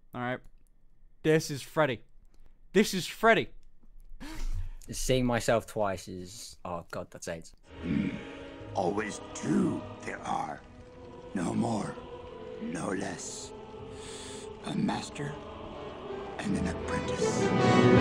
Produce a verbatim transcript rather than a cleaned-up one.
Alright? This is Freddy. This is Freddy. Seeing myself twice is... Oh, God, that's AIDS. Mm. Always two there are. No more, no less. A master and an apprentice.